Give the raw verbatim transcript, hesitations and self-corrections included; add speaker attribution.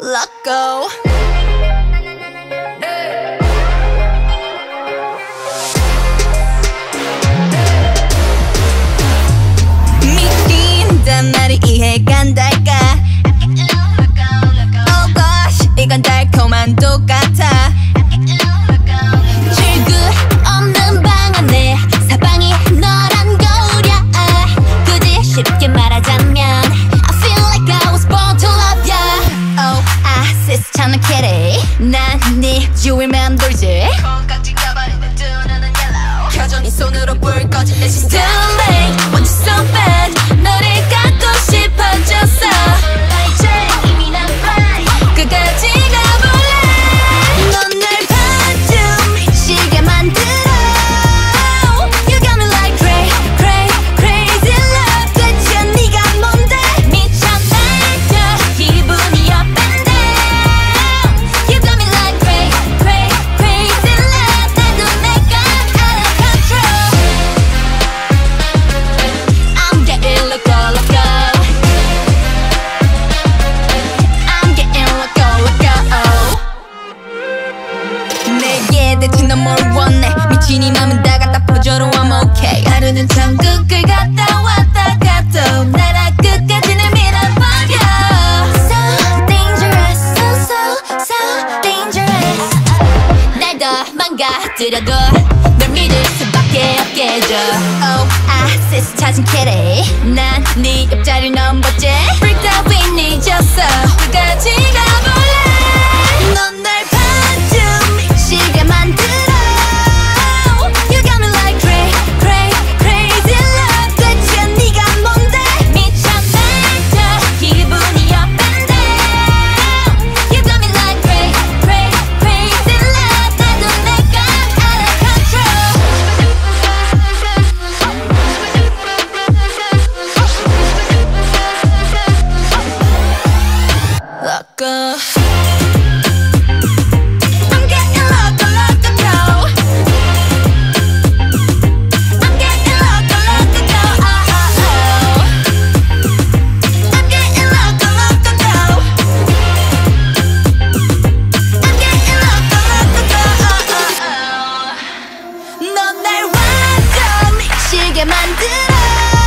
Speaker 1: LOCO. 미친단 말이 이해가 안 될까? Oh gosh, 이건 달콤한 똑같아. 출구 없는 방 안에 사방이 너란 거울이야. 굳이 쉽게 말하자면 I feel like I was born to love ya. Oh, I sis 차는 캐리. 난 네 주위를 맴돌지. 콩깍지 가발이 내 두 눈은 yellow. 켜져 네 손으로 불 꺼진 내 시스템. Too late, want you so bad. 너를 갖고 싶어졌어. 이제 이미 난 fly. 끝까지 가볼래. 넌 날 반쯤 미치게 만들어. You got me like cray, cray, crazy love. 대체 네가 뭔데? 미쳐 날려 기분이 up and down. You got me like cray, cray, crazy love. 나도 내가 out of control. I'm getting loco, loco. I'm getting loco, loco. 내게 대체 넌 뭘 원해? 미친 이 맘은 다 갖다 퍼줘도 I'm okay. 하루는 천국을 갔다 왔다 가도 나라 끝까지 날 밀어버려. So dangerous, so so so dangerous. 날 더 망가뜨려도 널 믿을 수밖에 없게 해줘. Oh, I sis 찾은 캐리. 난 네 옆자리를 넘봤지. Break 따윈 잊었어. 끝까지 가볼래. 넌 날 반쯤 미치게 만들어. You got me like cray, cray, crazy love. 대체 네가 뭔데? 미쳐 날려 기분이 up and down. You got me like cray, cray, crazy love. 나도 내가 out of control. LOCO. I'm getting loco, loco, go. I'm getting loco, loco, go. Oh, oh, oh. I'm getting loco, loco, go. I'm getting loco, loco, go. Oh, oh, oh. 넌 날 완전 미치게 만들어.